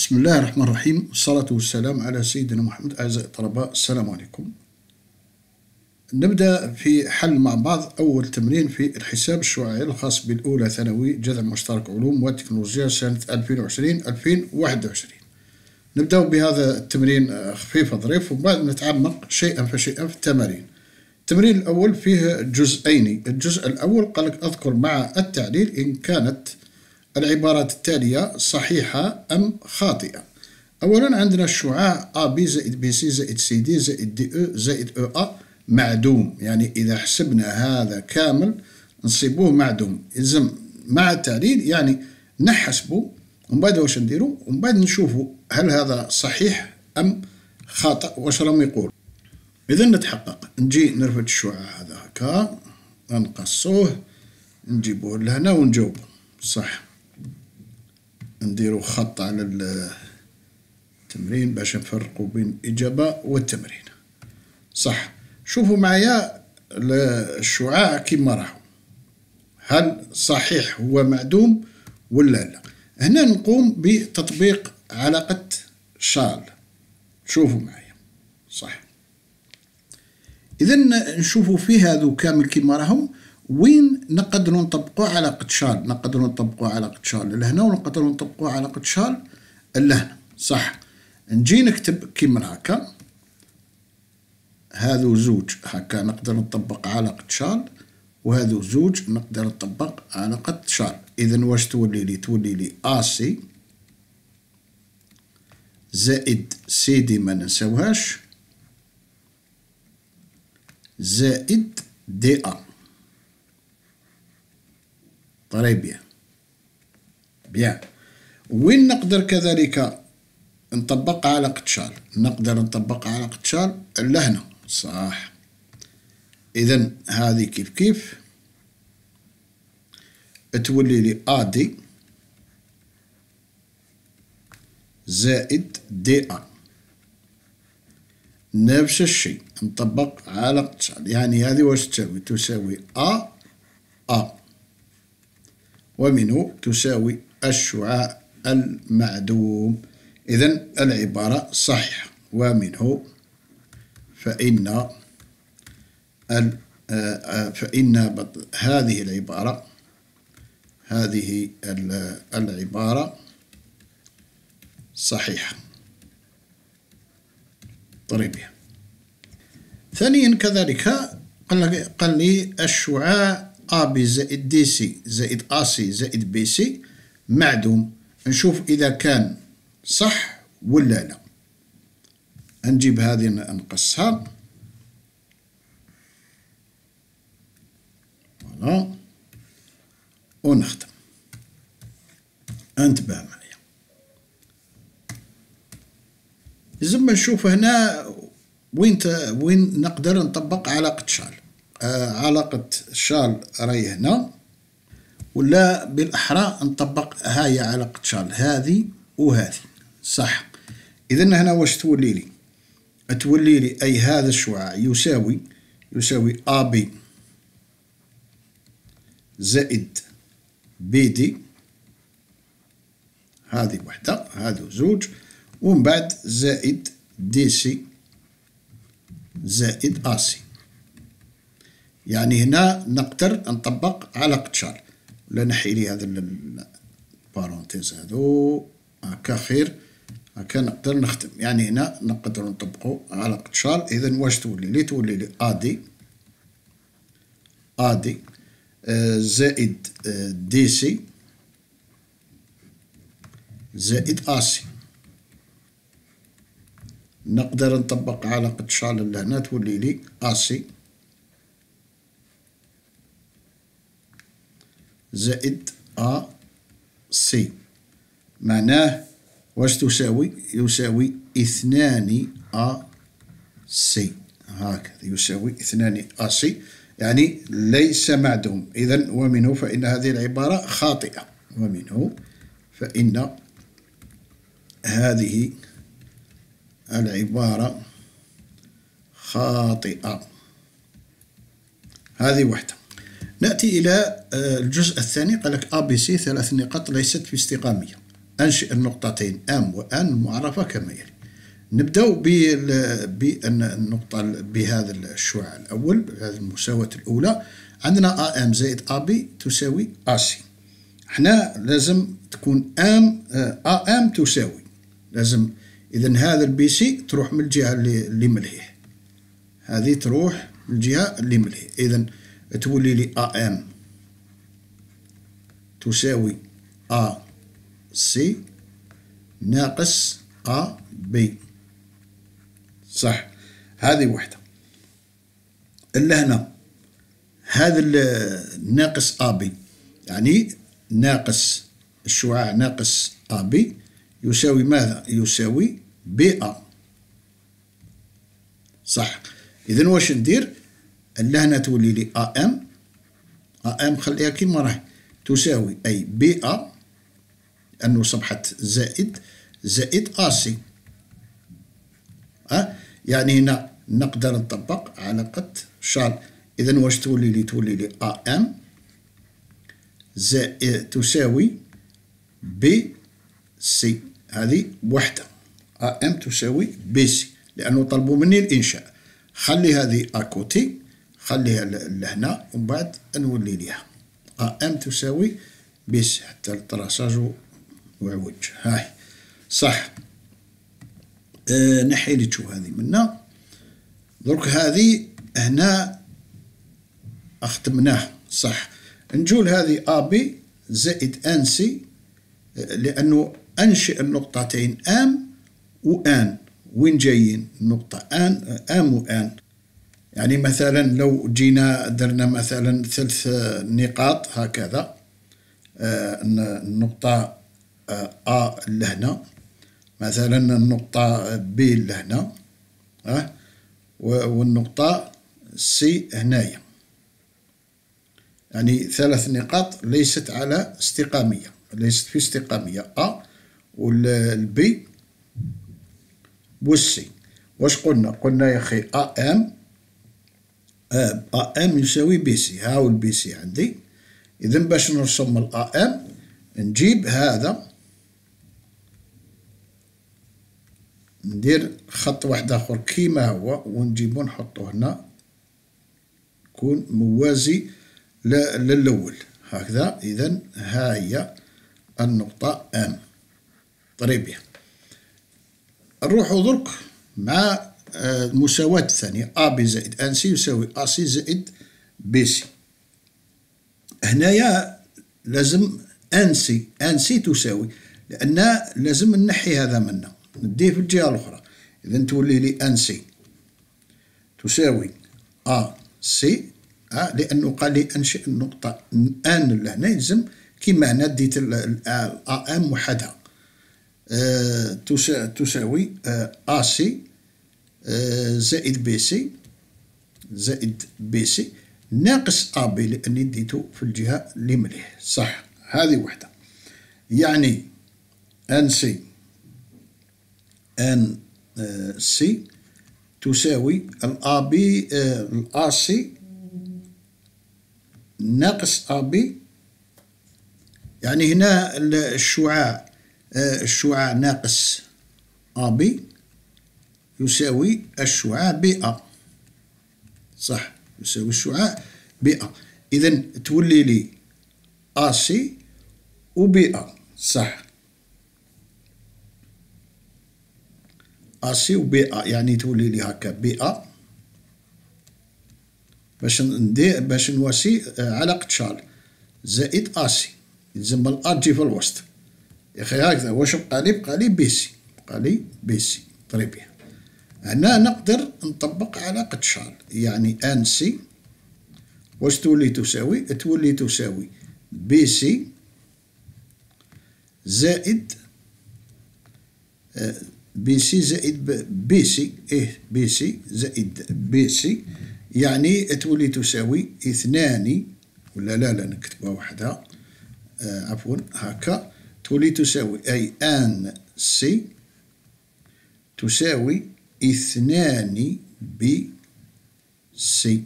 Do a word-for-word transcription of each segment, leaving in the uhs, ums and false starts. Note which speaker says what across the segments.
Speaker 1: بسم الله الرحمن الرحيم، والصلاة والسلام على سيدنا محمد. أعزائي الطلبة، السلام عليكم. نبدأ في حل مع بعض أول تمرين في الحساب الشعاعي الخاص بالأولى ثانوي جذر مشترك علوم وتكنولوجيا سنة ألفين وعشرين ألفين وواحد وعشرين. نبدأ بهذا التمرين خفيف ظريف، وبعد نتعمق شيئا فشيئا في التمارين. التمرين الأول فيه جزئين. الجزء الأول قال لك أذكر مع التعليل إن كانت العبارات التالية صحيحة أم خاطئة. أولا عندنا الشعاع A B زائد B C زائد C D زائد D E زائد E A معدوم، يعني إذا حسبنا هذا كامل نصيبوه معدوم. إذن مع التعليل يعني نحسبه ومن بعد واش نديرو، ومن بعد نشوفوا هل هذا صحيح أم خاطئ، واش راهم يقول. إذا نتحقق، نجي نرفد الشعاع هذا هكا، نقصوه، نجيبوه لهنا ونجاوبه صح. نديرو خط على التمرين باش نفرقوا بين الإجابة والتمرين صح. شوفوا معايا الشعاع كيما راهو، هل صحيح هو معدوم ولا لا. هنا نقوم بتطبيق علاقة شال. شوفوا معايا صح. إذا نشوفوا في هذو كامل كيما راهم، وين نقدروا نطبقوا علاقة شال. نقدروا نطبقوا علاقة شال لهنا، ونقدروا نطبقوا علاقة شال لهنا صح. نجي نكتب كيما هكا، هذو زوج هكا نقدر نطبق علاقة شال، وهذو زوج نقدر نطبق علاقة شال. إذا واش تولي لي؟ تولي لي A C زائد C D ما ننساوهاش زائد D A. طيب بيان بيان. وين نقدر كذلك نطبق علاقة شال؟ نقدر نطبق علاقة شال لهنا صح. إذا هذه كيف كيف تولي لي A D زائد D A. نفس الشيء نطبق علاقة شال، يعني هذه واش تساوي؟ تساوي A A، ومنه تساوي الشعاع المعدوم. إذن العبارة صحيحة، ومنه فإن فإن هذه العبارة هذه العبارة صحيحة. طيب. ثانيا كذلك قال لي الشعاع A B زائد D C زائد A C زائد B C معدوم. نشوف إذا كان صح ولا لا. نجيب هذه نقصها فوالا ونختم. انتبه معايا، لازم نشوف هنا وين وين نقدر نطبق علاقة شال. آه علاقة شال راهي هنا، ولا بالأحرى نطبق هاي علاقة شال هذه وهذه صح. إذا هنا واش تولي لي؟ تولي لي أي هذا الشعاع يساوي يساوي A B زائد B D، هذه وحدة هذو زوج، ومن بعد زائد D C زائد A C. يعني هنا نقدر نطبق علاقة شال. ولا نحي لي هذا البارونتيز هذو هكا خير، هكا نقدر نختم. يعني هنا نقدر نطبقوا علاقة شال. إذا واش تولي لي؟ تولي لي A D A D زائد D C زائد A C. نقدر نطبق علاقة شال لهنا، تولي لي A C زائد A C. معناه واش تساوي؟ يساوي اثنان A C. هكذا يساوي اثنان A C، يعني ليس معدوم. إذن ومنه فإن هذه العبارة خاطئة. ومنه فإن هذه العبارة خاطئة. هذه وحدة. نأتي إلى الجزء الثاني. قال لك A B C ثلاث نقاط ليست في استقامية. أنشئ النقطتين أم وأن المعرفة كما يلي. نبدأ بأن النقطة بهذا الشعاع الأول، بهذه المساواة الأولى. عندنا أم زائد أبي تساوي أسي. احنا لازم تكون أم أم تساوي، لازم إذن هذا البي سي تروح من الجهة اللي ملهيه، هذه تروح من الجهة اللي ملهيه. إذن تولي لي أم تساوي أ سي ناقص أ بي. صح، هذه وحدة. إلا هنا هذا الناقص أ بي، يعني ناقص الشعاع ناقص أ بي يساوي ماذا؟ يساوي بي أ. صح. إذن واش ندير؟ إلا هنا تولي لي أ أم، أ أم خليها كيما راهي تساوي أي بي أ، أنه صبحت زائد زائد أ سي. أه؟ يعني هنا نقدر نطبق علاقة شارل. إذن واش تولي لي؟ تولي لي أ أم زائد تساوي بي سي. هذه وحدة، أ أم تساوي بي سي، لأنه طلبوا مني الإنشاء. خلي هذه أكوتي، خليها لهنا ومن بعد نولي ليها أ أم تساوي بي سي حتى الطراساج وعوج. هاي صح. أه نحي لي تشوف هذه منا. درك هذه هنا أختمناها. صح. نجول هذه أ بي زائد أن سي، لأنه أنشئ النقطتين أم وآن. وين جايين النقطة آن؟ أم وآن. يعني مثلا لو جينا درنا مثلا ثلاث نقاط هكذا، آه النقطة أ لهنا، مثلا النقطة بي لهنا، أه والنقطة سي هنايا. يعني ثلاث نقاط ليست على استقامية، ليست في استقامية، أ والبي والسي. واش قلنا؟ قلنا يا أخي أ أم أ أم يساوي بي سي. هاو البي سي عندي. إذن باش نرسم الأ أم نجيب هذا، ندير خط واحد آخر كيما هو ونجيبو نحطو هنا يكون موازي للأول هكذا. إذن ها هي النقطة أم. طريبيا. نروحو درك مع المساواة الثانية، أ بي زائد أن سي يساوي أ سي زائد بي سي. هنايا لازم أن سي أن سي تساوي، لأن لازم نحي هذا منا نديه في الجهة الأخرى. إذن تولي لي أن سي تساوي أ سي، أه لأنه قال لي أنشئ النقطة أن لهنا، يلزم كيما هنا ديت الأ أم وحدها. أه تساوي أ سي زائد بي سي زائد بي سي ناقص أ بي، لأني ديتو في الجهة اللي مليه. صح، هذه وحدة. يعني أن سي أن سي تساوي الأ بي الأ سي ناقص أ بي. يعني هنا الشعاع الشعاع ناقص أ بي يساوي الشعاع بي أ. صح، يساوي الشعاع بي أ. إذن تولي لي أ سي و بي أ. صح، أ سي و بي أ، يعني تولي لي هكا بي أ. باش ندير باش نواسي علاقة شارل زائد أ سي، يلزم الأ تجي في الوسط. يا أخي هكذا واش بقى لي؟ بقى لي بي سي، بقى لي بي سي. طري بيان. هنا نقدر نطبق علاقة شارل، يعني أن سي واش تولي تساوي؟ تولي تساوي بي سي زائد بي سي زائد بي سي. إيه بي سي زائد بي سي، يعني تولي تساوي اثنان، ولا لا لا نكتبها وحدها، آه عفوا هكا، تولي تساوي أي أن سي تساوي اثنان بي سي.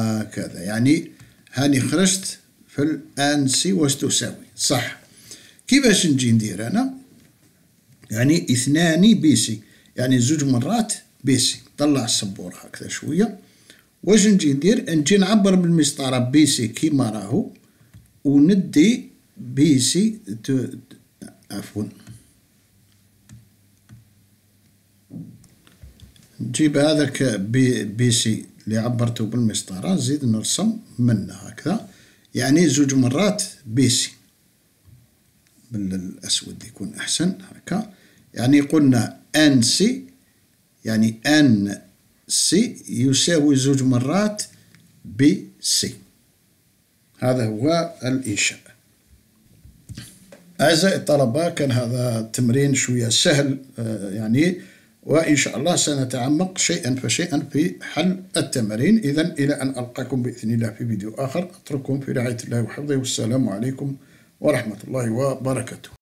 Speaker 1: هكذا يعني هاني خرجت في الأن سي واش تساوي. صح. كيفاش نجي ندير أنا؟ يعني اثنان بي سي، يعني زوج مرات بي سي. طلع السبورة هكذا شوية. واش نجي ندير؟ نجي نعبر بالمسطرة بي سي كيما راهو، وندي بي سي عفوا نجيب هذاك بي, بي سي اللي عبرته بالمسطرة، نزيد نرسم منه هكذا، يعني زوج مرات بي سي. بالأسود يكون أحسن هكا. يعني قلنا أن سي، يعني أن سي يساوي زوج مرات بي سي. هذا هو الإنشاء. أعزائي الطلبة، كان هذا التمرين شوية سهل يعني، وإن شاء الله سنتعمق شيئا فشيئا في حل التمارين. إذن إلى أن ألقاكم بإذن الله في فيديو آخر، أترككم في رعاية الله وحفظه، والسلام عليكم ورحمة الله وبركاته.